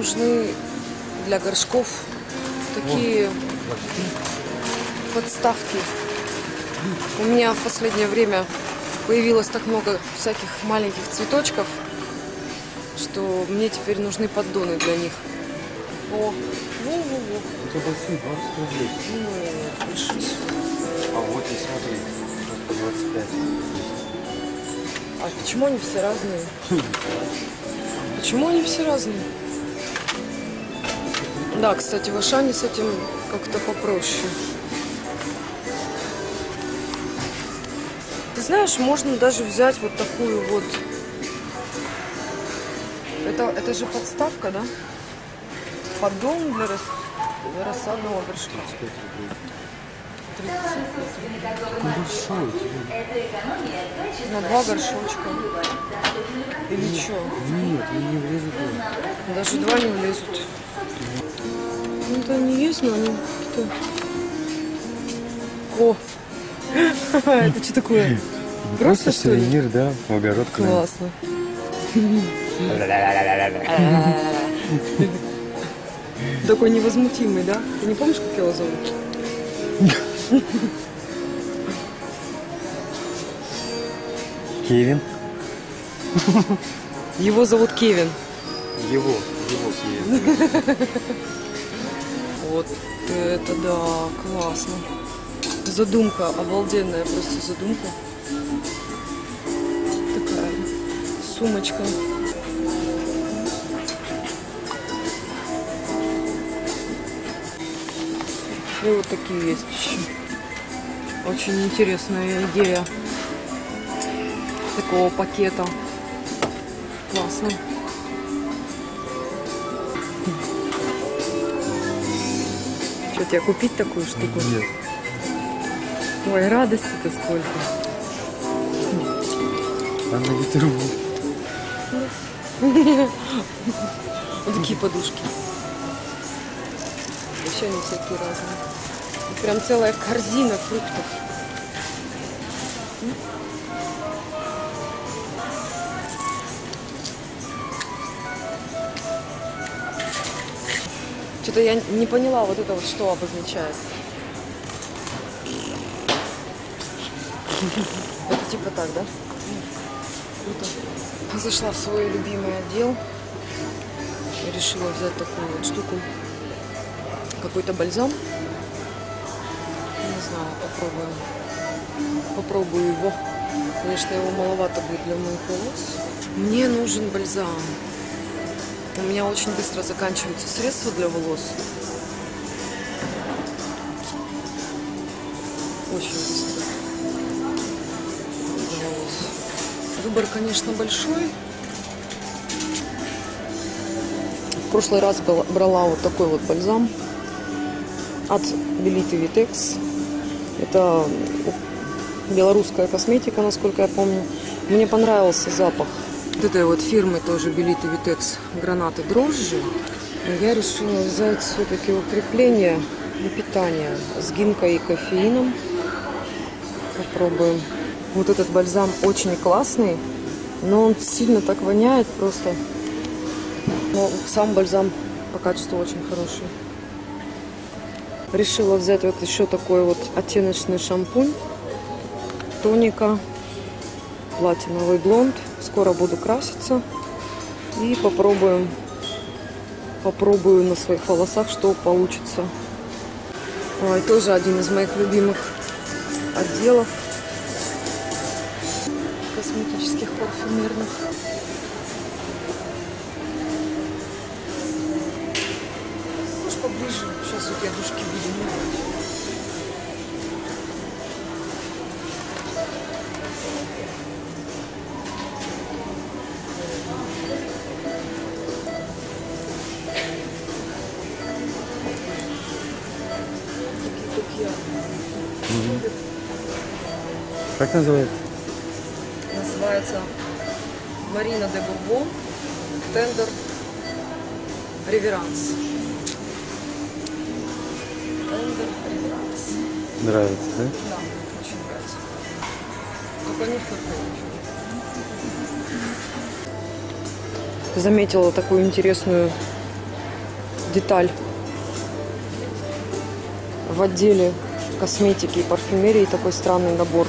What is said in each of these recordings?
нужны для горшков такие подставки. У меня в последнее время появилось так много всяких маленьких цветочков, что мне теперь нужны поддоны для них. О, во-во-во. Это большие, 20 рублей. Ну, решись. А вот и смотри, по 25. А почему они все разные? Почему они все разные? Да, кстати, в Ашане с этим как-то попроще. Ты знаешь, можно даже взять вот такую вот. Это же подставка, да? Поддон для рассадного горшка. 35 рублей. 35. Ну большой тебе. На 2 горшочка. Или что? Нет, они не влезут туда. Даже 2 не влезут. Ну, это они есть, но они какие-то... О! Это что такое? Просто что ли? сувенир, да, в огород. Классно. Такой невозмутимый, да? Ты не помнишь, как его зовут? Кевин. Его зовут Кевин. Его Кевин. Вот это да, классно. Задумка, обалденная просто задумка. Такая сумочка. И вот такие есть еще. Очень интересная идея такого пакета. Классно. Что, тебе купить такую штуку? Нет. Ой, радости-то сколько. А на ветру. Вот такие подушки. Вообще они всякие разные. И прям целая корзина фруктов. Что-то я не поняла, вот это вот что обозначает. Это типа так, да? Круто. Зашла в свой любимый отдел и решила взять такую вот штуку. Какой-то бальзам. Не знаю, попробуем. Попробую его. Конечно, его маловато будет для моих волос. Мне нужен бальзам. У меня очень быстро заканчиваются средства для волос. Очень быстро. Для волос. Выбор, конечно, большой. В прошлый раз брала вот такой вот бальзам от Belite Vitex. Это белорусская косметика, насколько я помню. Мне понравился запах вот этой вот фирмы тоже Belite Vitex гранаты дрожжи. Я решила взять все-таки укрепление и питание с гинкой и кофеином. Попробуем. Вот этот бальзам очень классный, но он сильно так воняет просто. Но сам бальзам по качеству очень хороший. Решила взять вот еще такой вот оттеночный шампунь. Тоника. Платиновый блонд. Скоро буду краситься. И попробую на своих волосах, что получится. Ой, тоже один из моих любимых отделов косметических парфюмерных. Может, поближе. Сейчас вот я душки буду мыть. Как называется? Называется Марина де Бурбон Тендер Реверанс. Тендер Реверанс. Нравится, да? Да, очень нравится. Только не фыркает. Заметила такую интересную деталь. В отделе косметики и парфюмерии такой странный набор.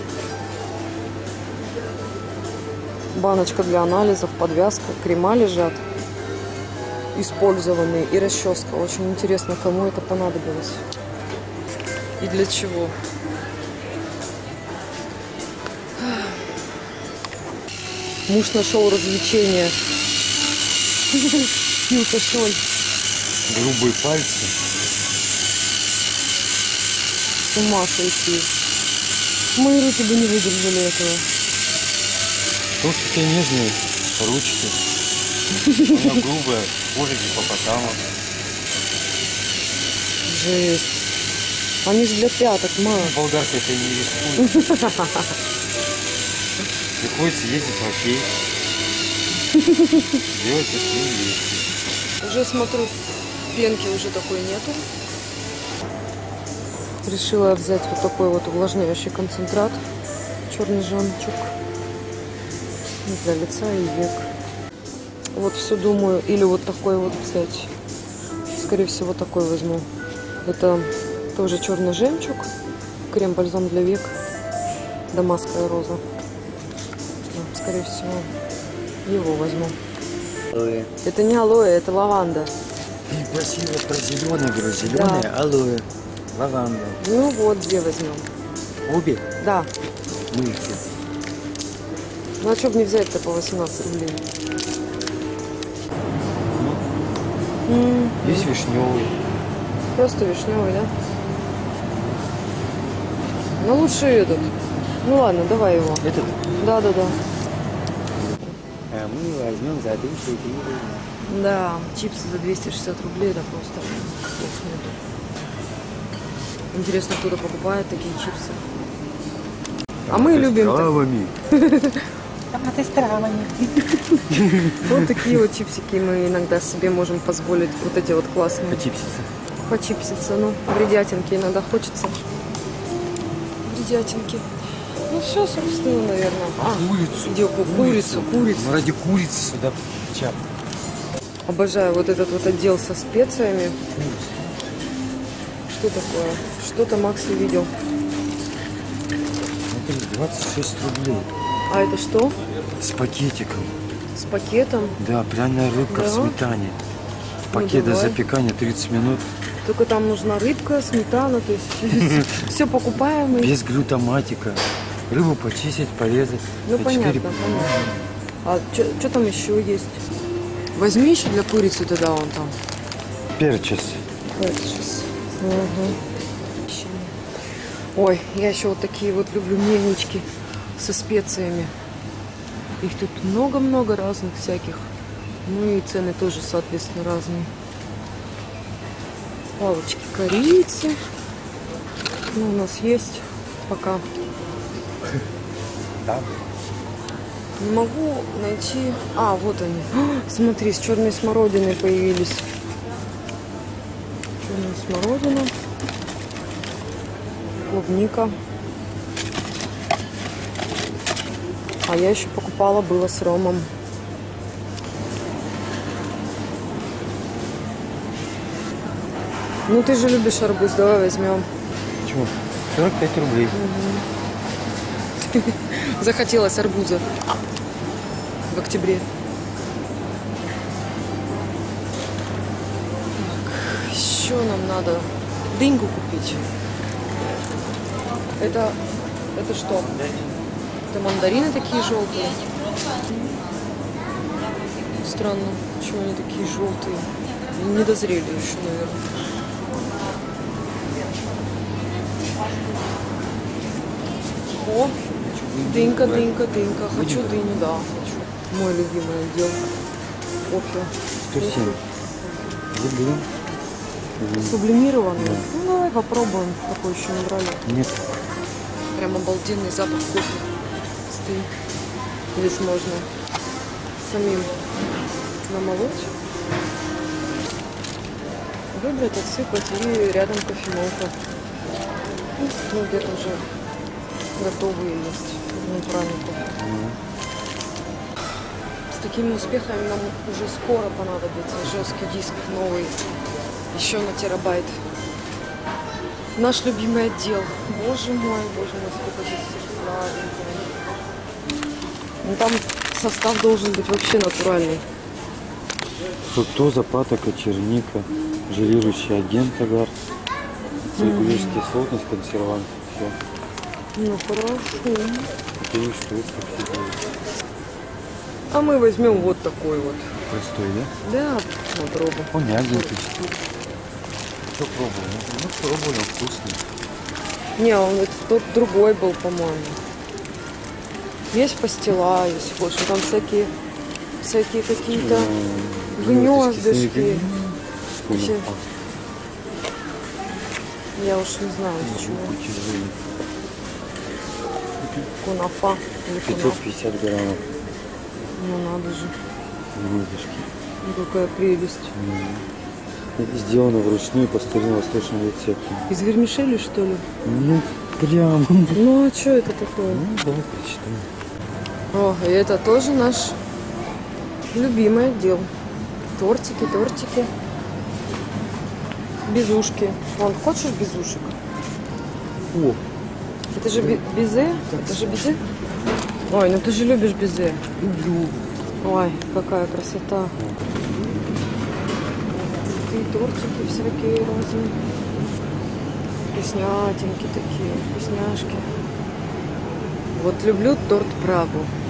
Баночка для анализов, подвязка, крема лежат использованные и расческа. Очень интересно, кому это понадобилось и для чего. Муж нашел развлечение. Пил кошель. Грубые пальцы. С ума сойти. Мои руки бы не выдержали этого. Потому что у тебя нежные ручки. Она грубая, кожа гипопотама. Жесть. Они же для пяток, мама. Болгарка это не рискует. Приходится ездить в окей. Делать такие вещи. Уже смотрю, пенки уже такой нету. Решила взять вот такой вот увлажняющий концентрат. Черный жемчуг. Для лица и век. Вот все думаю, или вот такой вот взять. Скорее всего, такой возьму. Это тоже черный жемчуг. Крем-бальзам для век. Дамасская роза. Скорее всего, его возьму. Алоэ. Это не алоэ, это лаванда. Ты просила про зеленый, говорю, зеленый, Да. алоэ, лаванда. Ну вот, где возьмем? Обе Да. мыльцы. Ну а что бы не взять-то по 18 рублей? Есть вишневый. Просто вишневый, да? Ну лучше этот. Ну ладно, давай его. Этот? Да. А мы возьмем за 1000 гривен. Да, чипсы за 260 рублей, это просто слов нету. Интересно, кто-то покупает такие чипсы. А мы любим травами. Томаты с травами. вот такие вот чипсики мы иногда себе можем позволить. Вот эти вот классные. Почипситься. Почипситься, ну, бредятинки иногда хочется. Бредятинки. Ну все, собственно, наверное. Курицу. Курицу. Мы ради курицы сюда чап. Обожаю вот этот вот отдел со специями. Что такое? Что-то Макс видел. Смотри, 26 рублей. А это что? С пакетиком. С пакетом? Да, пряная рыбка Да? в сметане. Пакет до давай. запекания 30 минут. Только там нужна рыбка, сметана, то есть все покупаемое. Без глютаматика. Рыбу почистить, порезать. Ну А понятно, теперь- понятно. А что там еще есть? Возьми еще для курицы тогда вон там. Перчес. Сейчас. Ой, я еще вот такие вот люблю мельнички со специями. Их тут много-много разных всяких. Ну и цены тоже, соответственно, разные. Палочки корицы. Ну, у нас есть пока. Да. Не могу найти... А, вот они. Смотри, с черной смородиной появились. Черная смородина. Клубника. А я еще покупала было с ромом. Ну ты же любишь арбуз, давай возьмем. Чего? 45 рублей. Захотелось арбуза в октябре. Так, еще нам надо дыньку купить. Это что? Это мандарины такие желтые. Странно, почему они такие желтые. Не дозрели еще, наверное. О, дынька. Хочу дыню, да, хочу. Мой любимый отдел. Кофе. 107 рублей. Сублимированный. Ну, давай попробуем. Такой еще не брали. Нет. Прям обалденный запах кофе стоит. Здесь можно самим намолоть, выбрать, отсыпать и рядом кофемолка. Ну, где-то уже готовые есть. Натуральный кофе. С такими успехами нам уже скоро понадобится жесткий диск новый, еще на терабайт. Наш любимый отдел. Боже мой, сколько здесь сладенького. Ну, там состав должен быть вообще натуральный. Фруктоза, патока, черника, желирующий агент агар, циклическая кислотность, консервант. Все. Ну хорошо. Это и что это? А мы возьмем вот такой вот. Простой, да? Да, попробуем. Он мягенький. Что пробовал? Ну, пробовал, вкусный. Не, он тот другой был, по-моему. Есть пастила, если хочешь. Там всякие какие-то гнездышки. Вообще, я уж не знаю, из чего. Кунафа. Или кунафа. 550 граммов Ну надо же. гнездышки. Ну, какая прелесть. Сделано вручную по старинному восточному рецепту. Из вермишели, что ли? Ну, прям. Ну, а что это такое? Ну, давай прочитаем. О, и это тоже наш любимый отдел. Тортики. Безушки. Вон, хочешь безушек? О, Это же безе? Это же безе? Ой, ну ты же любишь безе. люблю. Ой, какая красота. И тортики всякие разные. Вкуснятинки такие, вкусняшки. Вот люблю торт Прагу.